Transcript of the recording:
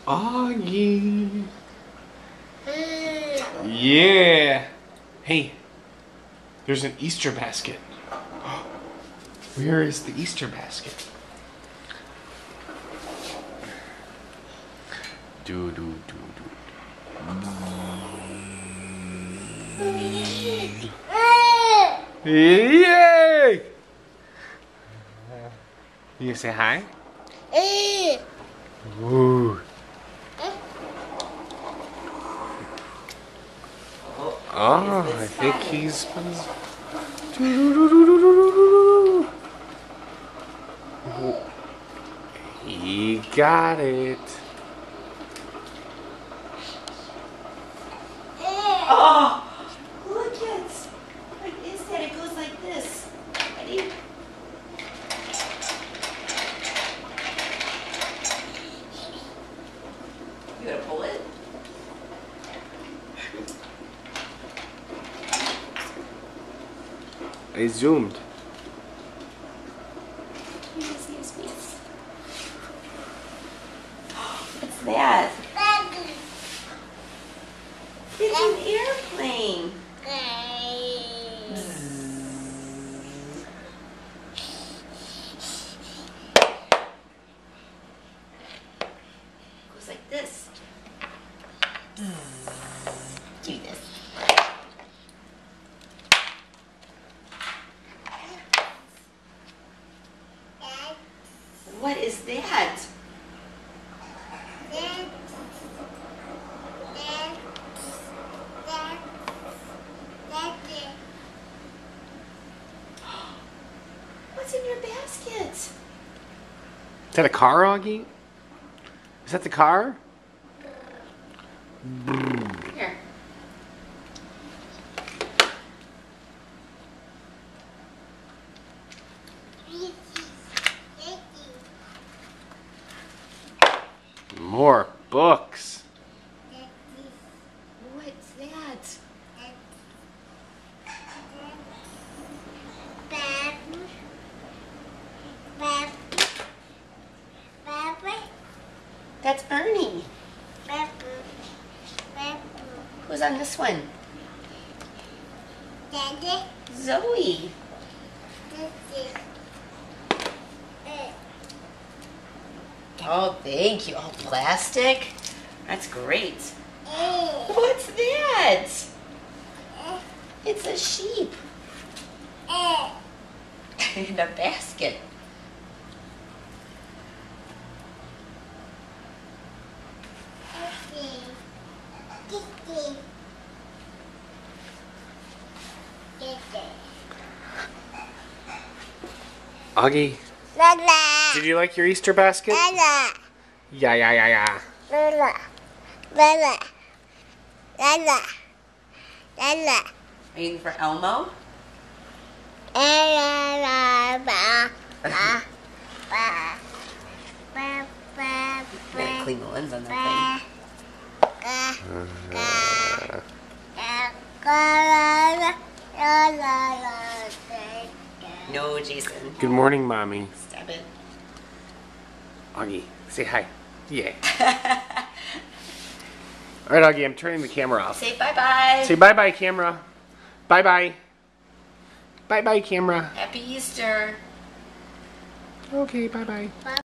Augie. Yeah. Hey, there's an Easter basket. Where is the Easter basket? Do do do do. Yay! You say hi? Ooh. Oh, I think he's. He got it. Oh, look it. What is that? It goes like this. Ready? You gonna pull it? I zoomed. What's that? It's an airplane. Goes like this. Do this. What is that? What's in your basket? Is that a car, Augie? Is that the car? Here. More books. What's that? That's Ernie. Who's on this one? Zoe. Oh, thank you. Oh, plastic? That's great. What's that? It's a sheep. In a basket. Augie, did you like your Easter basket? Yeah, yeah, yeah, yeah. Are you looking for Elmo? Gotta clean the lens on that thing. No, Jason. Good morning, Mommy. Stop it. Augie, say hi. Yeah. All right, Augie, I'm turning the camera off. Say bye-bye. Say bye-bye, camera. Bye-bye. Bye-bye, camera. Happy Easter. Okay, bye-bye.